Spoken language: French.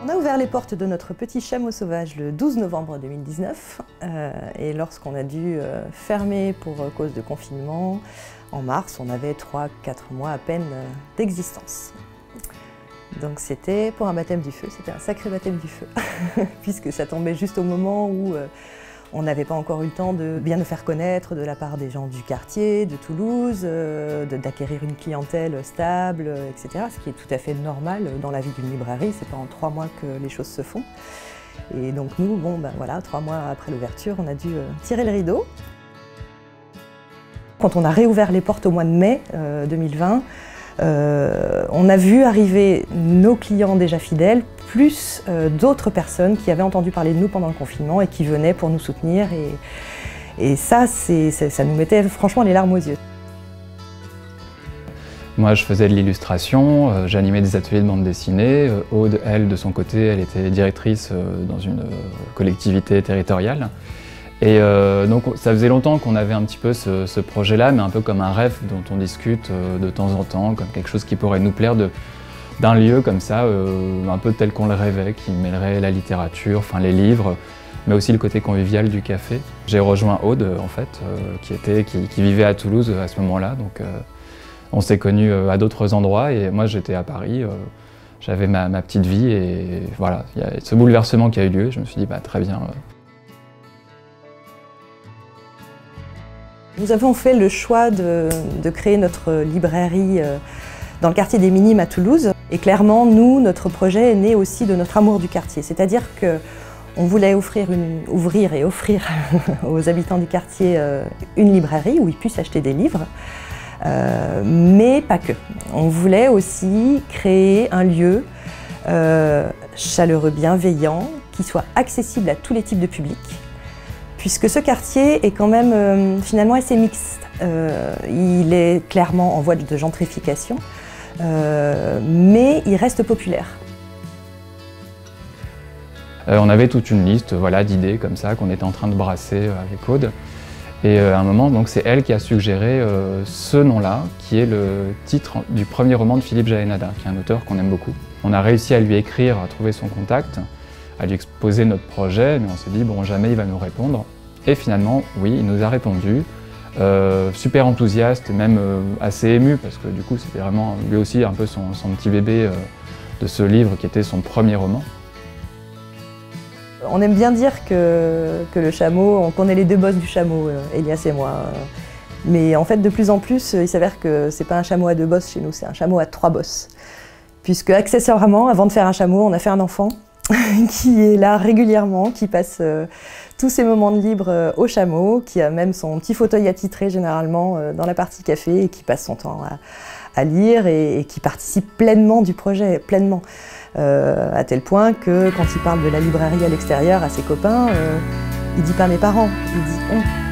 On a ouvert les portes de notre petit chameau sauvage le 12 novembre 2019 et lorsqu'on a dû fermer pour cause de confinement, en mars, on avait 3-4 mois à peine d'existence. Donc c'était pour un baptême du feu, c'était un sacré baptême du feu, puisque ça tombait juste au moment où on n'avait pas encore eu le temps de bien nous faire connaître de la part des gens du quartier, de Toulouse, d'acquérir une clientèle stable, etc. Ce qui est tout à fait normal dans la vie d'une librairie, c'est pas en 3 mois que les choses se font. Et donc nous, bon ben voilà, 3 mois après l'ouverture, on a dû tirer le rideau. Quand on a réouvert les portes au mois de mai 2020, on a vu arriver nos clients déjà fidèles, plus d'autres personnes qui avaient entendu parler de nous pendant le confinement et qui venaient pour nous soutenir. Et ça, ça nous mettait franchement les larmes aux yeux. Moi, je faisais de l'illustration, j'animais des ateliers de bande dessinée. Aude, elle, de son côté, elle était directrice dans une collectivité territoriale. Et donc ça faisait longtemps qu'on avait un petit peu ce projet-là, mais un peu comme un rêve dont on discute de temps en temps, comme quelque chose qui pourrait nous plaire d'un lieu comme ça, un peu tel qu'on le rêvait, qui mêlerait la littérature, enfin les livres, mais aussi le côté convivial du café. J'ai rejoint Aude, en fait, qui vivait à Toulouse à ce moment-là, donc on s'est connus à d'autres endroits, et moi j'étais à Paris, j'avais ma petite vie, et voilà, il y a ce bouleversement qui a eu lieu, je me suis dit, bah très bien. Nous avons fait le choix de créer notre librairie dans le quartier des Minimes à Toulouse. Et clairement, nous, notre projet est né aussi de notre amour du quartier. C'est-à-dire qu'on voulait ouvrir et offrir aux habitants du quartier une librairie où ils puissent acheter des livres, mais pas que. On voulait aussi créer un lieu chaleureux, bienveillant, qui soit accessible à tous les types de publics, puisque ce quartier est quand même finalement assez mixte. Il est clairement en voie de gentrification, mais il reste populaire. On avait toute une liste voilà, d'idées comme ça qu'on était en train de brasser avec Aude. Et à un moment, c'est elle qui a suggéré ce nom-là, qui est le titre du premier roman de Philippe Jaénada, qui est un auteur qu'on aime beaucoup. On a réussi à lui écrire, à trouver son contact, à lui exposer notre projet, mais on s'est dit, bon, jamais il va nous répondre. Et finalement, oui, il nous a répondu, super enthousiaste, même assez ému, parce que du coup, c'était vraiment lui aussi un peu son petit bébé de ce livre qui était son premier roman. On aime bien dire que le chameau, qu'on est les deux boss du chameau, Elias et moi. Mais en fait, de plus en plus, il s'avère que c'est pas un chameau à 2 bosses chez nous, c'est un chameau à 3 bosses. Puisque accessoirement, avant de faire un chameau, on a fait un enfant qui est là régulièrement, qui passe tous ses moments de libre au chameau, qui a même son petit fauteuil attitré généralement dans la partie café et qui passe son temps à lire et qui participe pleinement du projet, pleinement. À tel point que quand il parle de la librairie à l'extérieur à ses copains, il dit pas mes parents, il dit on.